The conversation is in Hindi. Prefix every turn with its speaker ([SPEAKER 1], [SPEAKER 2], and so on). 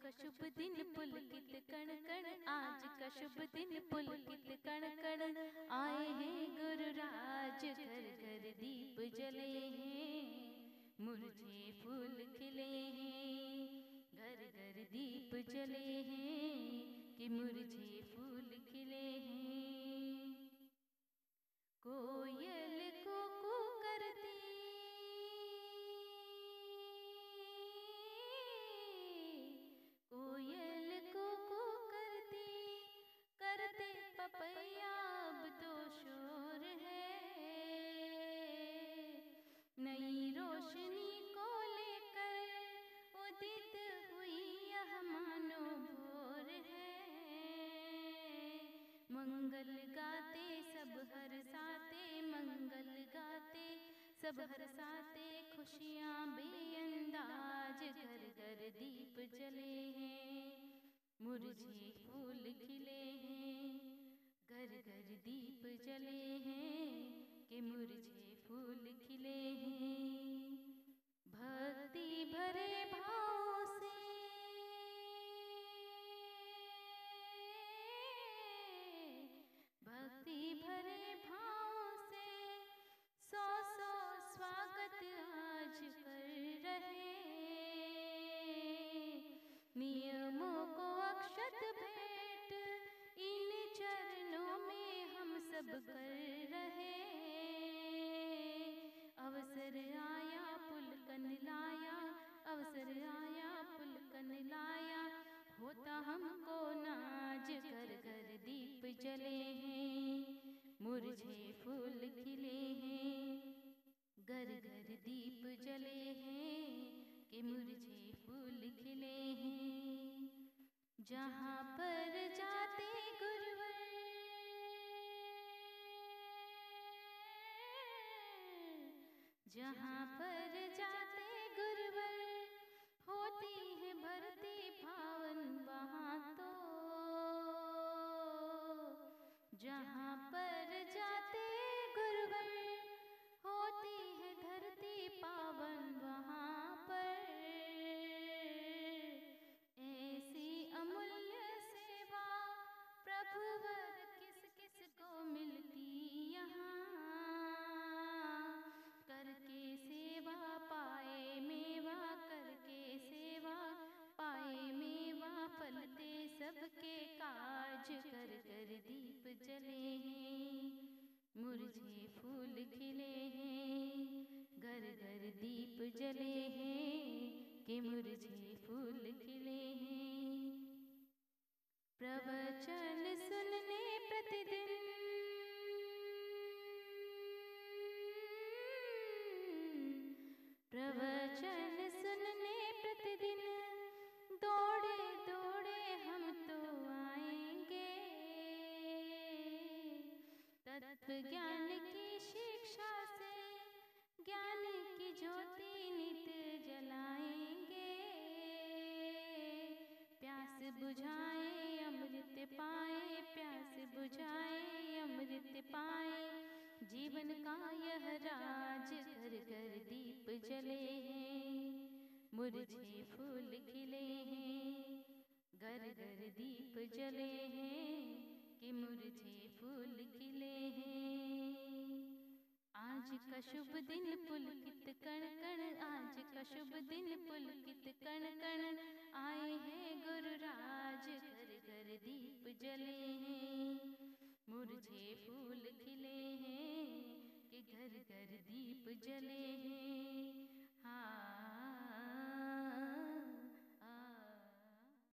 [SPEAKER 1] का शुभ दिन पुलकित कण कण, आज का शुभ दिन पुलकित कण कण। आए हैं गुरुराज घर घर दीप जले हैं, मुरझे फूल खिले हैं। घर घर दीप जले हैं कि मुरझे फूल खिले हैं। कोयल कूकू करती, कोयल कूकू करती, करते पपैया अब तो शोर है। नई रोशनी को लेकर उदित हुई यह मानो भोर है। मंगल गाते सब हरसाते, मंगल गाते सब हरसाते, खुशियाँ बेअंदाज घर घर दीप जले हैं, मुरझे फूल खिले हैं। घर घर दीप जले हैं कि मुरझे फूल खिले हैं। भक्ति भरे भाव से, भक्ति भरे भाव से सौ सौ स्वागत आज कर रहे। नियमों को अक्षत भेंट इन चरणों में हम सब कर रहे। अवसर आया पुलकन लाया, अवसर आया पुलकन लाया, होता हमको नाज घर घर दीप जले हैं, मुरझे फूल खिले हैं। घर घर दीप जले हैं कि मुरझे फूल खिले हैं। जहाँ पर जाते गुरुवर, जहाँ पर जाते गुरुवर, होती है भरती पावन वहाँ तो। जहाँ पर जाते गुरुवर, होती है धरती पावन वहाँ पर। ऐसी अमूल्य सेवा प्रभुवर किस किस को मिलती यहाँ। करके सेवा पाए मेवा, करके सेवा पाए मेवा, फलते सबके काज कर कर दीप जले हैं, मुरझे फूल खिले हैं। घर घर दीप जले हैं कि मुरझे फूल खिले हैं। प्रवचन सुनने प्रतिदिन, प्रवचन सुनने प्रतिदिन, दौड़े दौड़े हम तो आएंगे। तत्व ज्ञान की शिक्षा से ज्ञान की ज्योति नित जलाएंगे। प्यास बुझाए अमृत पाए, प्यास बुझाए अमृत पाए, जीवन का यह राज घर घर दीप जले हैं, मुरझे फूल खिले हैं। घर घर दीप जले हैं कि मुरझे फूल खिले हैं। आज का शुभ दिन पुलकित कण कण, आज का शुभ दिन पुलकित कण कण। आए हैं गुरुराज घर घर दीप जले हैं, मुरझे फूल खिले हैं।